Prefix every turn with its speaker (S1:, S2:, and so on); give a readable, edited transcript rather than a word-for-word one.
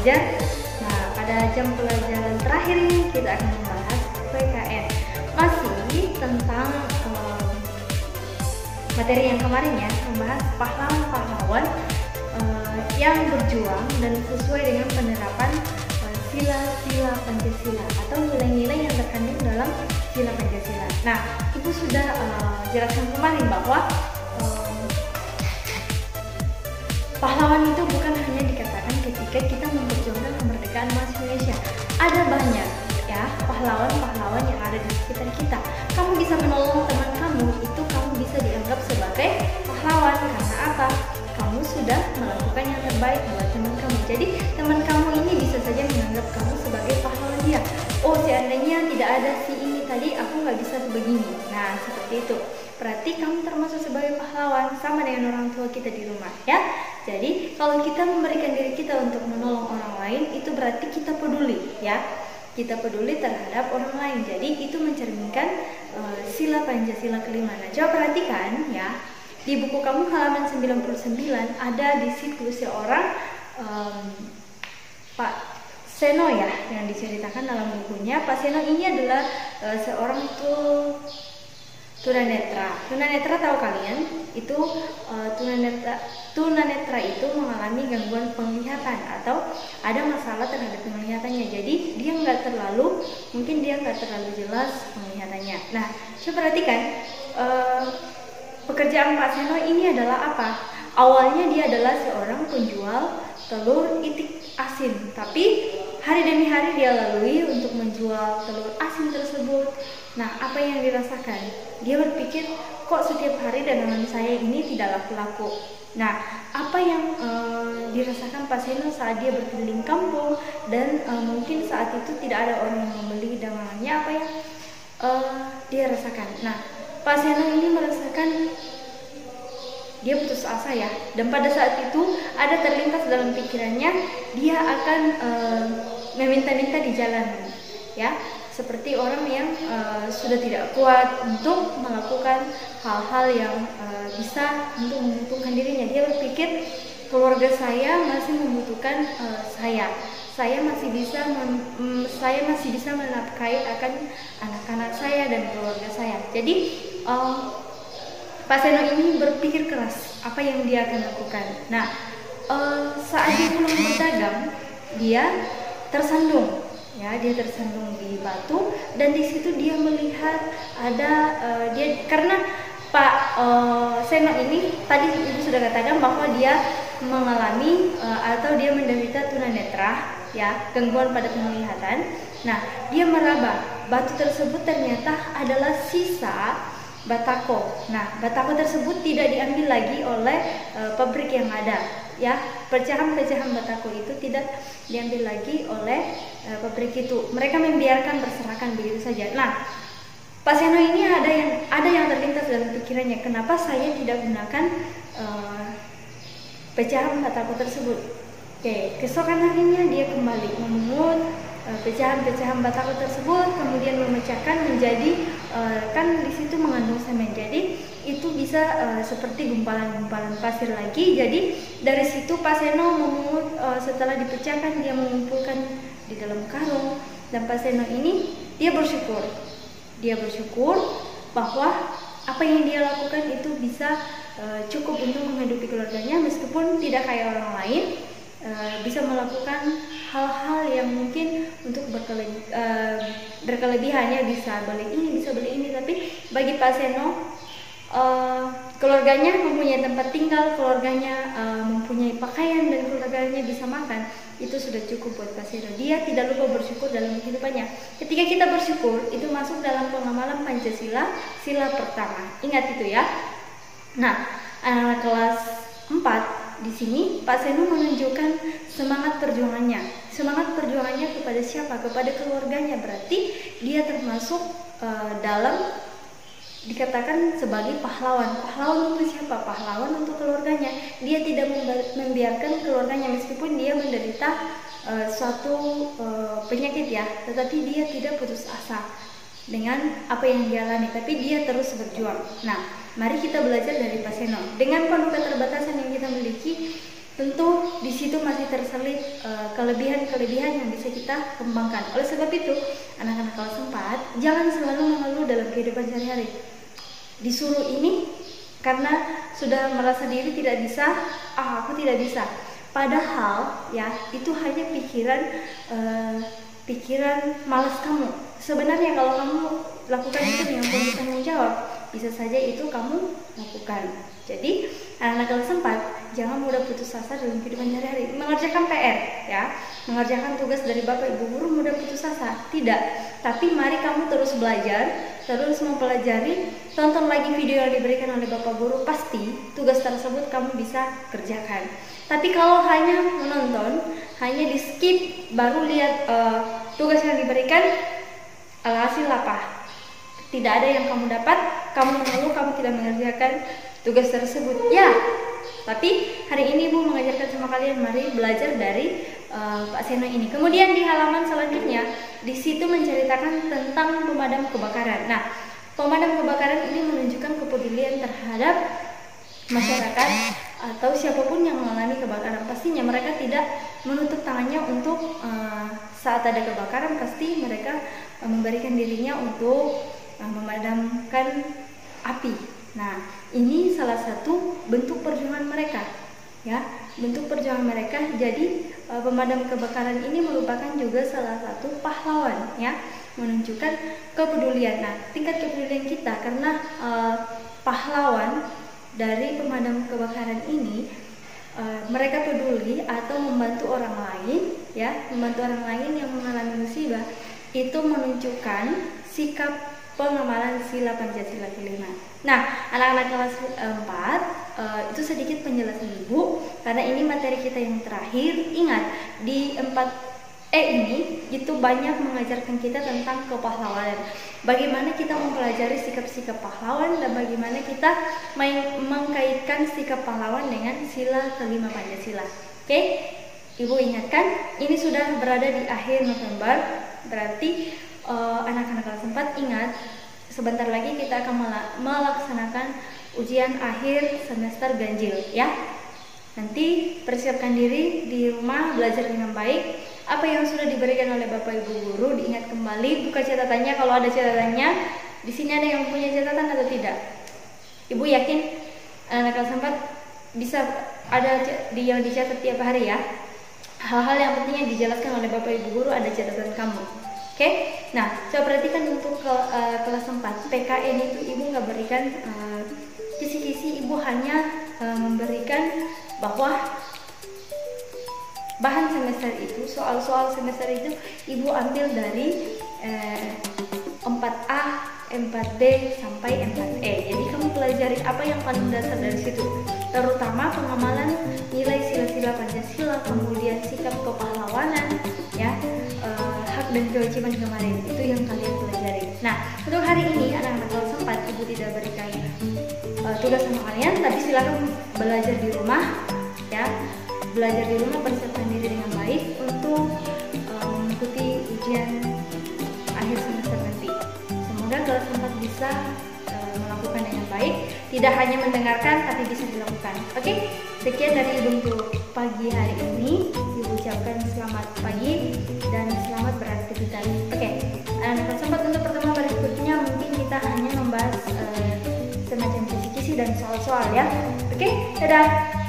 S1: belajar. Nah, pada jam pelajaran terakhir ini kita akan membahas PKN. Masih tentang materi yang kemarin ya, membahas pahlawan-pahlawan yang berjuang dan sesuai dengan penerapan sila-sila Pancasila atau nilai-nilai yang terkandung dalam sila Pancasila. Nah, Ibu sudah jelaskan kemarin bahwa pahlawan itu bukan hanya dikatakan ketika kita memperjuangkan kemerdekaan emas Indonesia. Ada banyak ya pahlawan-pahlawan yang ada di sekitar kita. Kamu bisa menolong teman kamu, itu kamu bisa dianggap sebagai pahlawan. Karena apa? Kamu sudah melakukan yang terbaik buat teman kamu. Jadi teman kamu ini bisa saja menganggap kamu sebagai pahlawan dia. Oh, seandainya tidak ada si ini tadi, aku nggak bisa begini. Nah, seperti itu. Berarti kamu termasuk sebagai pahlawan, sama dengan orang tua kita di rumah ya. Jadi kalau kita memberikan diri kita untuk menolong orang lain, itu berarti kita peduli ya. Kita peduli terhadap orang lain. Jadi itu mencerminkan sila Pancasila kelima. Nah, coba perhatikan ya. Di buku kamu halaman 99 ada di situ seorang Pak Seno ya, yang diceritakan dalam bukunya. Pak Seno ini adalah seorang tunanetra. Tunanetra tahu kalian? Itu tunanetra itu mengalami gangguan penglihatan atau ada masalah terhadap penglihatannya. Jadi dia nggak terlalu jelas penglihatannya. Nah, coba perhatikan pekerjaan Pak Seno ini adalah apa? Awalnya dia adalah seorang penjual telur itik asin, tapi hari demi hari dia lalui untuk menjual telur asin tersebut. Nah, apa yang dirasakan? Dia berpikir, kok setiap hari dagangan saya ini tidak laku-laku. Nah, apa yang dirasakan Pak Seno saat dia berkeliling kampung dan mungkin saat itu tidak ada orang yang membeli dagangannya, apa yang dia rasakan? Nah, Pak Seno ini merasakan dia putus asa ya, dan pada saat itu ada terlintas dalam pikirannya dia akan meminta-minta di jalan ya, seperti orang yang sudah tidak kuat untuk melakukan hal-hal yang bisa untuk menguntungkan dirinya. Dia berpikir keluarga saya masih membutuhkan saya masih bisa menafkahi akan anak-anak saya dan keluarga saya. Jadi Pak Seno ini berpikir keras apa yang dia akan lakukan. Nah, saat dia pulang berdagang, dia tersandung di batu, dan di situ dia melihat ada karena Pak Seno ini tadi Ibu sudah katakan bahwa dia mengalami atau dia menderita tunanetra ya, gangguan pada penglihatan. Nah, dia meraba batu tersebut ternyata adalah sisa batako. Nah, batako tersebut tidak diambil lagi oleh pabrik yang ada ya. Pecahan-pecahan batako itu tidak diambil lagi oleh pabrik itu. Mereka membiarkan berserakan begitu saja. Nah, Pak Seno ini ada yang terlintas dalam pikirannya, kenapa saya tidak gunakan pecahan batako tersebut. Oke, keesokan harinya dia kembali memungut pecahan-pecahan batako tersebut, kemudian memecahkan menjadi kan di situ mengandung semen, jadi itu bisa seperti gumpalan-gumpalan pasir lagi. Jadi dari situ Pak Seno memungut, setelah dipecahkan dia mengumpulkan di dalam karung, dan Pak Seno ini dia bersyukur bahwa apa yang dia lakukan itu bisa cukup untuk menghidupi keluarganya, meskipun tidak kayak orang lain bisa melakukan hal-hal yang mungkin untuk berkelebihannya, bisa beli ini, tapi bagi Pak Seno keluarganya mempunyai tempat tinggal, keluarganya mempunyai pakaian, dan keluarganya bisa makan, itu sudah cukup buat Pak Seno. Dia tidak lupa bersyukur dalam kehidupannya. Ketika kita bersyukur, itu masuk dalam pengamalan Pancasila, sila pertama. Ingat itu ya. Nah, anak kelas 4 di sini Pak Seno menunjukkan semangat perjuangannya. Semangat perjuangannya kepada siapa? Kepada keluarganya. Berarti dia termasuk dalam dikatakan sebagai pahlawan. Pahlawan untuk siapa? Pahlawan untuk keluarganya. Dia tidak membiarkan keluarganya, meskipun dia menderita suatu penyakit ya, tetapi dia tidak putus asa dengan apa yang dia alami, tapi dia terus berjuang. Nah, mari kita belajar dari Pak Seno. Dengan penuh keterbatasan yang kita miliki, tentu di situ masih terselip kelebihan-kelebihan yang bisa kita kembangkan. Oleh sebab itu, anak-anak kelas 4 jangan selalu mengeluh dalam kehidupan sehari-hari. Disuruh ini karena sudah merasa diri tidak bisa, aku tidak bisa. Padahal ya itu hanya pikiran malas kamu. Sebenarnya kalau kamu lakukan itu dengan penuh tanggung jawab, bisa saja itu kamu lakukan. Jadi anak-anak kelas 4 jangan mudah putus asa dalam kehidupan sehari-hari. Mengerjakan PR ya, mengerjakan tugas dari Bapak Ibu guru mudah putus asa? Tidak. Tapi mari kamu terus belajar, terus mempelajari, tonton lagi video yang diberikan oleh Bapak Guru, pasti tugas tersebut kamu bisa kerjakan. Tapi kalau hanya menonton, hanya di skip, baru lihat tugas yang diberikan, alhasil apa? Tidak ada yang kamu dapat, kamu mengeluh, kamu tidak mengerjakan tugas tersebut. Ya, tapi hari ini Ibu mengajarkan sama kalian, mari belajar dari Pak Seno ini. Kemudian di halaman selanjutnya, di situ menceritakan tentang pemadam kebakaran. Nah, pemadam kebakaran ini menunjukkan kepedulian terhadap masyarakat atau siapapun yang mengalami kebakaran. Pastinya mereka tidak menutup tangannya untuk saat ada kebakaran, pasti mereka memberikan dirinya untuk memadamkan api. Nah, ini salah satu bentuk perjuangan mereka, ya, bentuk perjuangan mereka. Jadi pemadam kebakaran ini merupakan juga salah satu pahlawan, ya, menunjukkan kepedulian. Nah, tingkat kepedulian kita karena pahlawan dari pemadam kebakaran ini, mereka peduli atau membantu orang lain, ya, membantu orang lain yang mengalami musibah, itu menunjukkan sikap pengamalan sila Pancasila kelima. Nah, anak-anak kelas 4 itu sedikit penjelasan Ibu karena ini materi kita yang terakhir. Ingat, di 4E ini itu banyak mengajarkan kita tentang kepahlawanan. Bagaimana kita mempelajari sikap-sikap pahlawan dan bagaimana kita mengkaitkan sikap pahlawan dengan sila kelima Pancasila. Oke? Ibu ingatkan, ini sudah berada di akhir November, berarti anak-anak kelas 4 ingat, sebentar lagi kita akan melaksanakan ujian akhir semester ganjil, ya. Nanti persiapkan diri di rumah, belajar dengan baik. Apa yang sudah diberikan oleh Bapak Ibu guru diingat kembali, buka catatannya kalau ada catatannya. Di sini ada yang punya catatan atau tidak? Ibu yakin anak kelas 4 bisa ada yang dicatat tiap hari, ya. Hal-hal yang penting yang dijelaskan oleh Bapak Ibu guru ada catatan kamu. Oke, nah coba perhatikan untuk kelas 4 PKN itu Ibu nggak berikan kisi-kisi, Ibu hanya memberikan bahwa bahan semester itu, soal-soal semester itu Ibu ambil dari 4A, 4B sampai 4E. Jadi kamu pelajari apa yang paling dasar dari situ, terutama pengamalan nilai sila-sila Pancasila, kemudian sikap kepahlawanan, ya, hak dan kewajiban kemarin, itu yang kalian pelajari. Nah, untuk hari ini anak-anak kelas 4 Ibu tidak berikan tugas sama kalian, tapi silakan belajar di rumah, ya, belajar di rumah, persiapkan diri dengan baik untuk mengikuti ujian akhir semester nanti. Semoga kelas 4 bisa melakukan dengan baik, tidak hanya mendengarkan tapi bisa dilakukan. Oke, sekian dari Ibu untuk pagi hari ini. Ibu ucapkan selamat pagi dan selamat beraktivitas. Oke, anak-anak kelas 4 untuk pertemuan berikutnya mungkin kita hanya membahas semacam kisi-kisi dan soal-soal, ya. Oke, dadah.